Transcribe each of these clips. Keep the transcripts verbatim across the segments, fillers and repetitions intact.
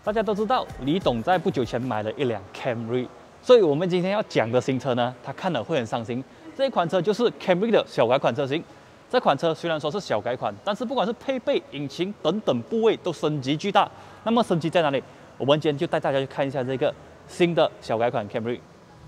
大家都知道，李董在不久前买了一辆 Camry， 所以我们今天要讲的新车呢，他看了会很伤心。这一款车就是 Camry 的小改款车型。这款车虽然说是小改款，但是不管是配备、引擎等等部位都升级巨大。那么升级在哪里？我们今天就带大家去看一下这个新的小改款 Camry。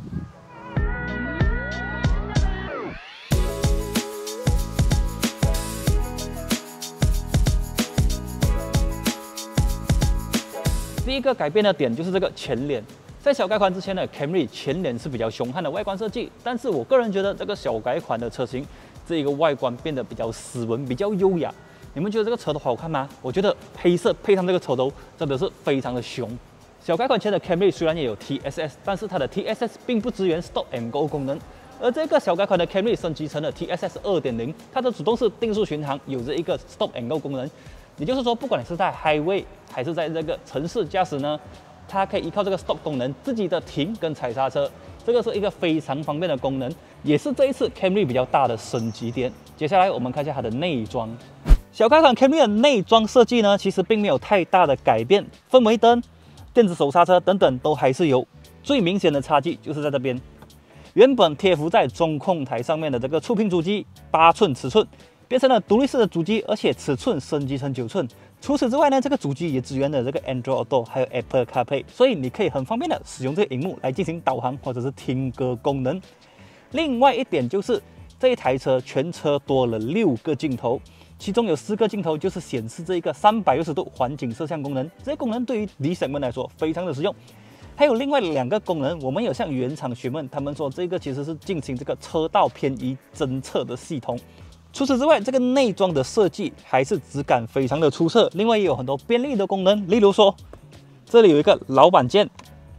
第一个改变的点就是这个前脸，在小改款之前的 Camry 前脸是比较凶悍的外观设计，但是我个人觉得这个小改款的车型这一个外观变得比较斯文、比较优雅。你们觉得这个车头好看吗？我觉得黑色配上这个车头真的是非常的凶。小改款前的 Camry 虽然也有 T S S， 但是它的 T S S 并不支援 Stop and Go 功能，而这个小改款的 Camry 升级成了 T S S 二点零， 它的主动式定速巡航有着一个 Stop and Go 功能。 也就是说，不管你是在 highway 还是在这个城市驾驶呢，它可以依靠这个 stop 功能自己的停跟踩刹车，这个是一个非常方便的功能，也是这一次 Camry 比较大的升级点。接下来我们看一下它的内装。小改款 Camry 的内装设计呢，其实并没有太大的改变，氛围灯、电子手刹车等等都还是有。最明显的差距就是在这边，原本贴附在中控台上面的这个触屏主机八寸尺寸。 变成了独立式的主机，而且尺寸升级成九寸。除此之外呢，这个主机也支援了这个 Android Auto 还有 Apple CarPlay， 所以你可以很方便的使用这个荧幕来进行导航或者是听歌功能。另外一点就是这一台车全车多了六个镜头，其中有四个镜头就是显示这一个三百六十度环景摄像功能，这些功能对于 D segment 来说非常的实用。还有另外两个功能，我们有向原厂询问，他们说这个其实是进行这个车道偏移侦测的系统。 除此之外，这个内装的设计还是质感非常的出色。另外也有很多便利的功能，例如说，这里有一个老板键，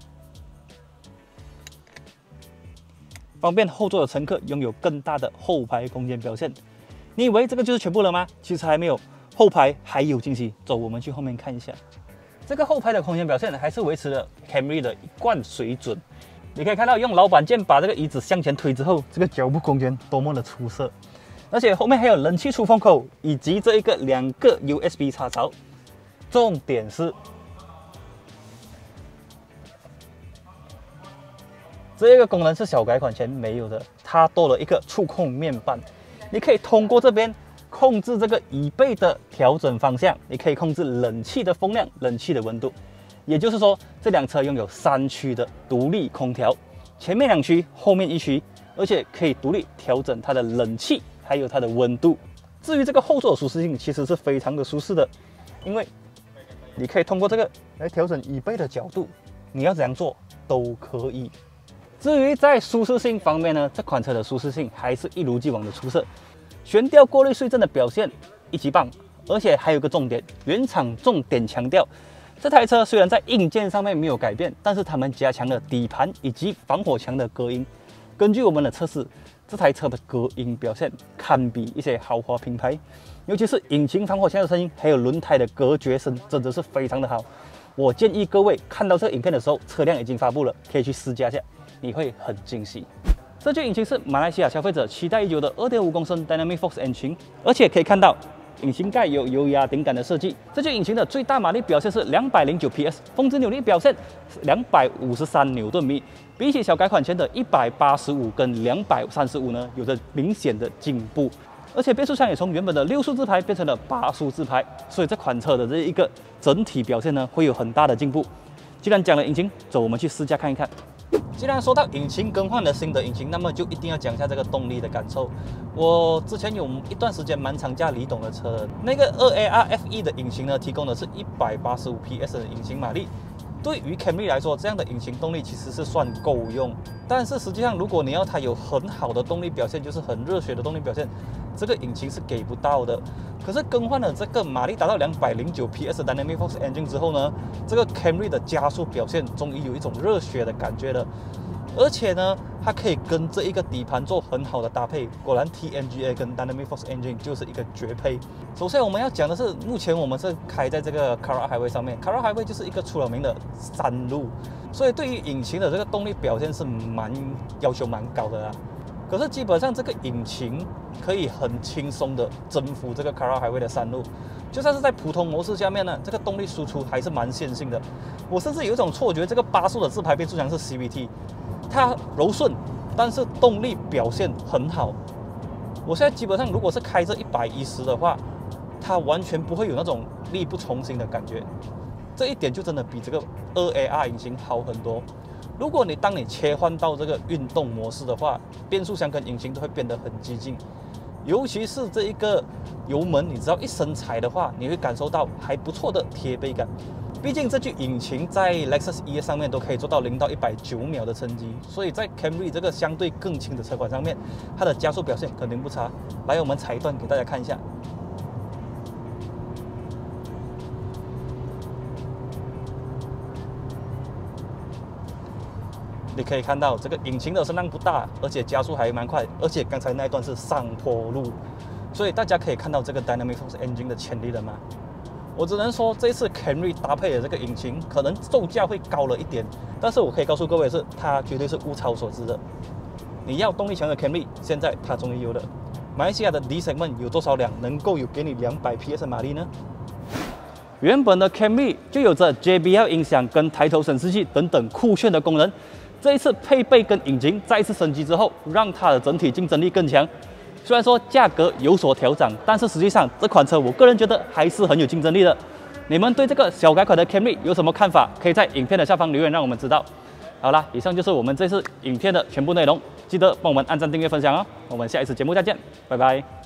方便后座的乘客拥有更大的后排空间表现。你以为这个就是全部了吗？其实还没有，后排还有惊喜。走，我们去后面看一下。这个后排的空间表现还是维持了 Camry 的一贯水准。你可以看到，用老板键把这个椅子向前推之后，这个脚部空间多么的出色。 而且后面还有冷气出风口，以及这一个两个 U S B 插槽。重点是，这个功能是小改款前没有的，它多了一个触控面板，你可以通过这边控制这个椅背的调整方向，你可以控制冷气的风量、冷气的温度。也就是说，这辆车拥有三区的独立空调，前面两区，后面一区，而且可以独立调整它的冷气。 还有它的温度。至于这个后座的舒适性，其实是非常的舒适的，因为你可以通过这个来调整椅背的角度，你要怎样做都可以。至于在舒适性方面呢，这款车的舒适性还是一如既往的出色。悬吊过滤碎震的表现一级棒，而且还有个重点，原厂重点强调，这台车虽然在硬件上面没有改变，但是他们加强了底盘以及防火墙的隔音。根据我们的测试。 这台车的隔音表现堪比一些豪华品牌，尤其是引擎防火墙的声音，还有轮胎的隔绝声，真的是非常的好。我建议各位看到这个影片的时候，车辆已经发布了，可以去试驾一下，你会很惊喜。这具引擎是马来西亚消费者期待已久的 二点五公升 Dynamic Force 引擎，而且可以看到。 引擎盖有油压顶杆的设计，这具引擎的最大马力表现是两百零九匹 S， 峰值扭力表现两百五十三牛顿米，比起小改款前的一百八十五跟两百三十五呢，有着明显的进步。而且变速箱也从原本的六速自排变成了八速自排，所以这款车的这一个整体表现呢，会有很大的进步。既然讲了引擎，走，我们去试驾看一看。 既然说到引擎更换了新的引擎，那么就一定要讲一下这个动力的感受。我之前有一段时间蛮常驾李董的车，那个 二 A R F E 的引擎呢，提供的是一百八十五匹 S 的引擎马力。对于 Camry 来说，这样的引擎动力其实是算够用。但是实际上，如果你要它有很好的动力表现，就是很热血的动力表现，这个引擎是给不到的。可是更换了这个马力达到两百零九匹 S 的 Dynamic Force Engine 之后呢，这个 Camry 的加速表现终于有一种热血的感觉了。而且呢，它可以跟这一个底盘做很好的搭配。果然 T N G A 跟 Dynamic Force Engine 就是一个绝配。首先我们要讲的是，目前我们是开在这个 Karak Highway 上面 ，Karak Highway 就是一个出了名的山路，所以对于引擎的这个动力表现是蛮要求蛮高的啦。 可是基本上这个引擎可以很轻松的征服这个 Cara Highway 的山路，就算是在普通模式下面呢，这个动力输出还是蛮线性的。我甚至有一种错觉，这个八速的自排变速箱是 C V T， 它柔顺，但是动力表现很好。我现在基本上如果是开着一百一十的话，它完全不会有那种力不从心的感觉。这一点就真的比这个 二 A R 引擎好很多。如果你当你切换到这个运动模式的话，变速箱跟引擎都会变得很激进，尤其是这一个油门，你只要一深踩的话，你会感受到还不错的贴背感。毕竟这具引擎在 Lexus E S 上面都可以做到零到一百九秒的成绩，所以在 Camry 这个相对更轻的车款上面，它的加速表现肯定不差。来，我们踩一段给大家看一下。你可以看到这个引擎的声浪不大，而且加速还蛮快，而且刚才那一段是上坡路，所以大家可以看到这个 Dynamic Force Engine 的潜力了吗？我只能说这一次 Camry 搭配的这个引擎可能售价会高了一点，但是我可以告诉各位的是，它绝对是物超所值的。你要动力强的 Camry， 现在它终于有了。马来西亚的 D segment 有多少辆能够有给你两百匹的马力呢？原本的 Camry 就有着 J B L 音响跟抬头显示器等等酷炫的功能。这一次配备跟引擎再一次升级之后，让它的整体竞争力更强。虽然说价格有所调整，但是实际上这款车我个人觉得还是很有竞争力的。你们对这个小改款的 Camry 有什么看法？可以在影片的下方留言让我们知道。好啦，以上就是我们这次影片的全部内容，记得帮我们按赞、订阅、分享哦。我们下一次节目再见，拜拜。